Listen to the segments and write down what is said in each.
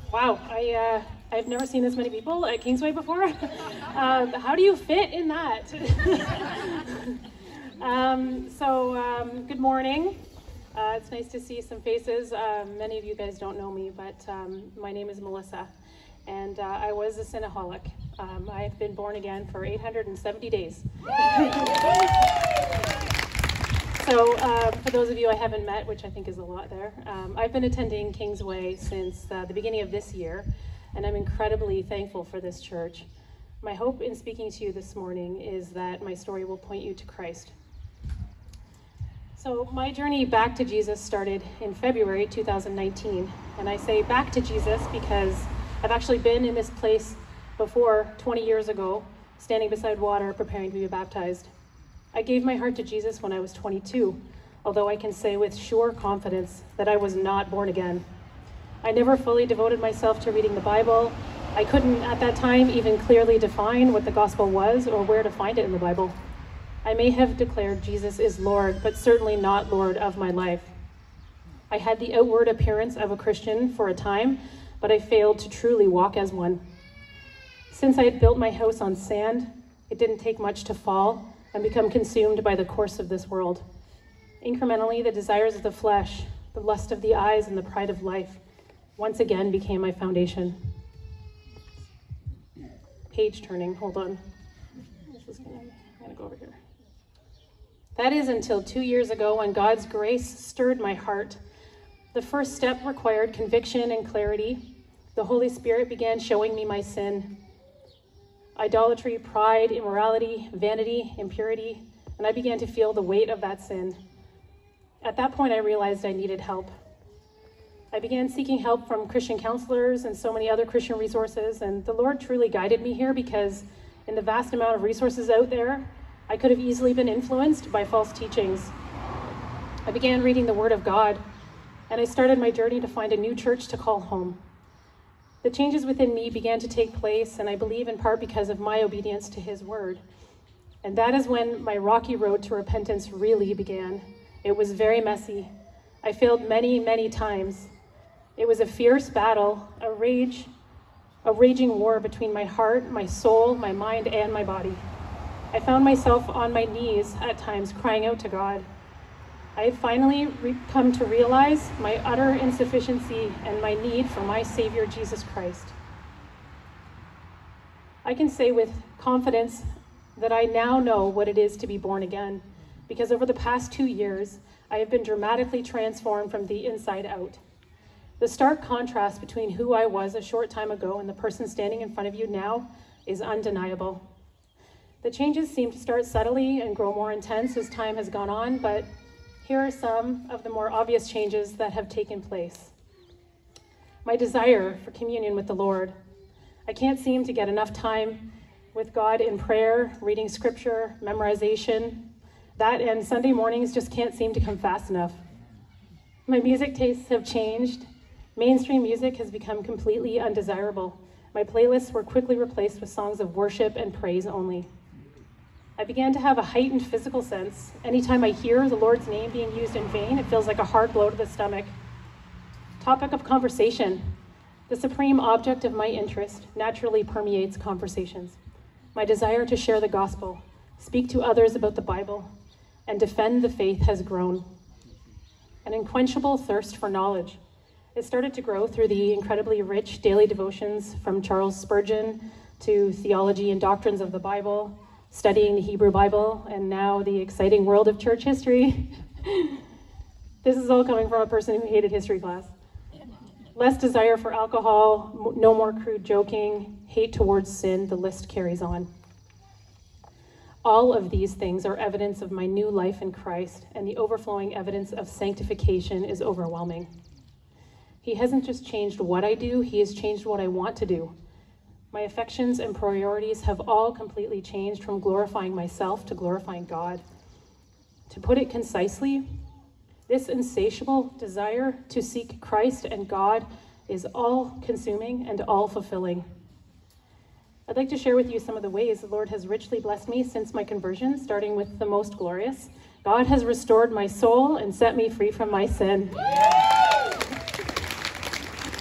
Wow, I've never seen this many people at Kingsway before. How do you fit in that? Good morning. It's nice to see some faces. Many of you guys don't know me, but my name is Melissa, and I was a Sinaholic. I've been born again for 870 days. So for those of you I haven't met, which I think is a lot there, I've been attending Kingsway since the beginning of this year, and I'm incredibly thankful for this church. My hope in speaking to you this morning is that my story will point you to Christ. So my journey back to Jesus started in February 2019, and I say back to Jesus because I've actually been in this place before 20 years ago, standing beside water, preparing to be baptized. I gave my heart to Jesus when I was 22, although I can say with sure confidence that I was not born again. I never fully devoted myself to reading the Bible. I couldn't at that time even clearly define what the gospel was or where to find it in the Bible. I may have declared Jesus is Lord, but certainly not Lord of my life. I had the outward appearance of a Christian for a time, but I failed to truly walk as one. Since I had built my house on sand, it didn't take much to fall and become consumed by the course of this world. Incrementally, the desires of the flesh, the lust of the eyes, and the pride of life once again became my foundation. Page turning, hold on. I'm gonna go over here. That is until 2 years ago when God's grace stirred my heart. The first step required conviction and clarity. The Holy Spirit began showing me my sin. Idolatry, pride, immorality, vanity, impurity, and I began to feel the weight of that sin. At that point, I realized I needed help. I began seeking help from Christian counselors and so many other Christian resources, and the Lord truly guided me here because in the vast amount of resources out there, I could have easily been influenced by false teachings. I began reading the Word of God, and I started my journey to find a new church to call home. The changes within me began to take place, and I believe in part because of my obedience to His word. And that is when my rocky road to repentance really began. It was very messy. I failed many, many times. It was a fierce battle, a raging war between my heart, my soul, my mind, and my body. I found myself on my knees at times crying out to God. I had finally come to realize my utter insufficiency and my need for my Savior, Jesus Christ. I can say with confidence that I now know what it is to be born again, because over the past 2 years, I have been dramatically transformed from the inside out. The stark contrast between who I was a short time ago and the person standing in front of you now is undeniable. The changes seem to start subtly and grow more intense as time has gone on, but here are some of the more obvious changes that have taken place. My desire for communion with the Lord. I can't seem to get enough time with God in prayer, reading scripture, memorization. That and Sunday mornings just can't seem to come fast enough. My music tastes have changed. Mainstream music has become completely undesirable. My playlists were quickly replaced with songs of worship and praise only. I began to have a heightened physical sense. Anytime I hear the Lord's name being used in vain, it feels like a hard blow to the stomach. Topic of conversation. The supreme object of my interest naturally permeates conversations. My desire to share the gospel, speak to others about the Bible, and defend the faith has grown. An unquenchable thirst for knowledge. It started to grow through the incredibly rich daily devotions from Charles Spurgeon to theology and doctrines of the Bible, studying the Hebrew Bible, and now the exciting world of church history. This is all coming from a person who hated history class. Less desire for alcohol, no more crude joking, hate towards sin, the list carries on. All of these things are evidence of my new life in Christ, and the overflowing evidence of sanctification is overwhelming. He hasn't just changed what I do, He has changed what I want to do. My affections and priorities have all completely changed from glorifying myself to glorifying God. To put it concisely, this insatiable desire to seek Christ and God is all-consuming and all-fulfilling. I'd like to share with you some of the ways the Lord has richly blessed me since my conversion, starting with the most glorious. God has restored my soul and set me free from my sin.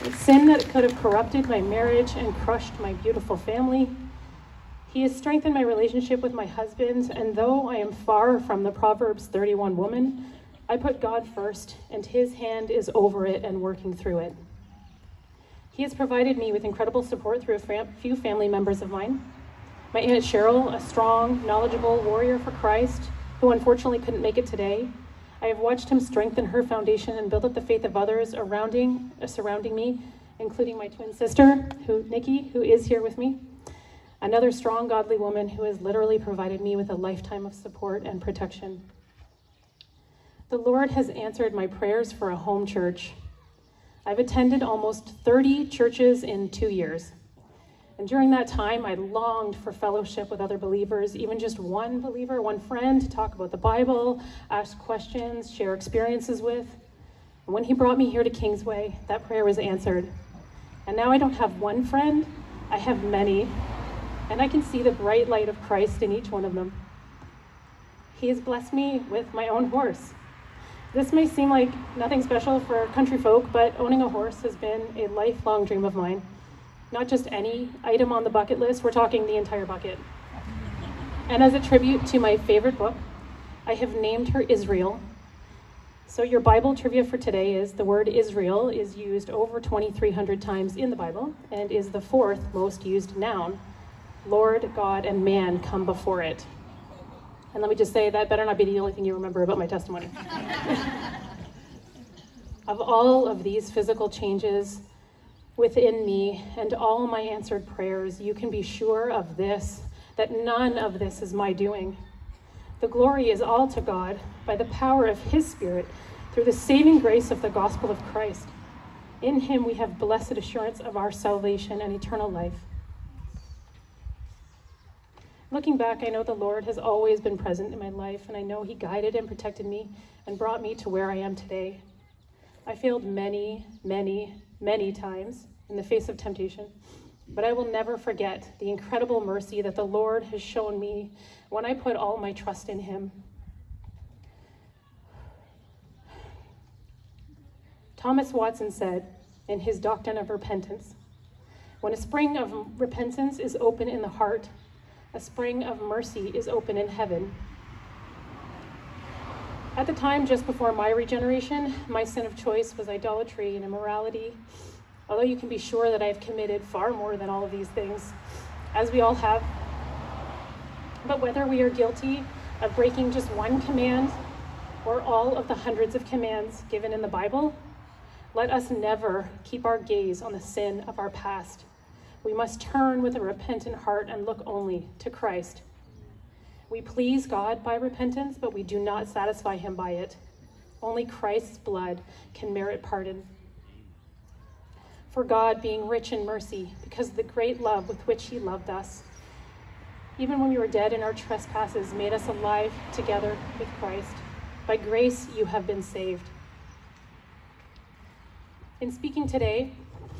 Sin that could have corrupted my marriage and crushed my beautiful family. He has strengthened my relationship with my husband, and though I am far from the Proverbs 31 woman, I put God first, and his hand is over it and working through it. He has provided me with incredible support through a few family members of mine. My Aunt Cheryl, a strong, knowledgeable warrior for Christ, who unfortunately couldn't make it today. I have watched him strengthen her foundation and build up the faith of others surrounding me, including my twin sister, Nikki, who is here with me. Another strong, godly woman who has literally provided me with a lifetime of support and protection. The Lord has answered my prayers for a home church. I've attended almost 30 churches in 2 years. And during that time, I longed for fellowship with other believers, even just one believer, one friend to talk about the Bible, ask questions, share experiences with. And when he brought me here to Kingsway, that prayer was answered. And now I don't have one friend, I have many. And I can see the bright light of Christ in each one of them. He has blessed me with my own horse. This may seem like nothing special for country folk, but owning a horse has been a lifelong dream of mine. Not just any item on the bucket list, we're talking the entire bucket. And as a tribute to my favorite book, I have named her Israel. So your Bible trivia for today is the word Israel is used over 2,300 times in the Bible and is the fourth most used noun. Lord, God, and man come before it. And let me just say that better not be the only thing you remember about my testimony. Of all of these physical changes within me and all my answered prayers, you can be sure of this, that none of this is my doing. The glory is all to God by the power of his Spirit through the saving grace of the gospel of Christ. In him we have blessed assurance of our salvation and eternal life. Looking back, I know the Lord has always been present in my life, and I know he guided and protected me and brought me to where I am today. I failed many, many, many times in the face of temptation, but I will never forget the incredible mercy that the Lord has shown me when I put all my trust in him. Thomas Watson said in his Doctrine of Repentance, "When a spring of repentance is open in the heart, a spring of mercy is open in heaven." At the time, just before my regeneration, my sin of choice was idolatry and immorality. Although you can be sure that I have committed far more than all of these things, as we all have. But whether we are guilty of breaking just one command or all of the hundreds of commands given in the Bible, let us never keep our gaze on the sin of our past. We must turn with a repentant heart and look only to Christ. We please God by repentance, but we do not satisfy him by it. Only Christ's blood can merit pardon. For God, being rich in mercy, because of the great love with which he loved us, even when we were dead in our trespasses, made us alive together with Christ. By grace you have been saved. In speaking today,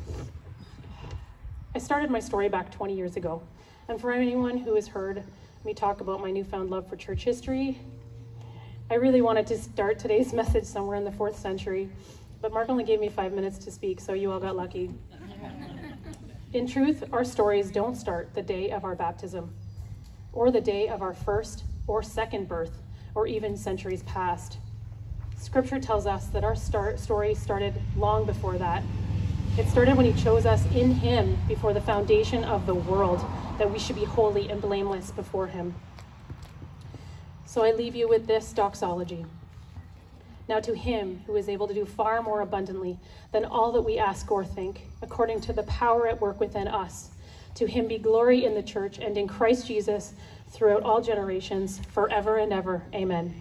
I started my story back 20 years ago. And for anyone who has heard me talk about my newfound love for church history, I really wanted to start today's message somewhere in the 4th century, but Mark only gave me 5 minutes to speak, so you all got lucky. In truth, our stories don't start the day of our baptism, or the day of our first or second birth, or even centuries past. Scripture tells us that our story started long before that. It started when he chose us in him before the foundation of the world, that we should be holy and blameless before him. So I leave you with this doxology. Now to him who is able to do far more abundantly than all that we ask or think, according to the power at work within us, to him be glory in the church and in Christ Jesus throughout all generations, forever and ever. Amen.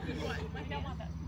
I don't want that.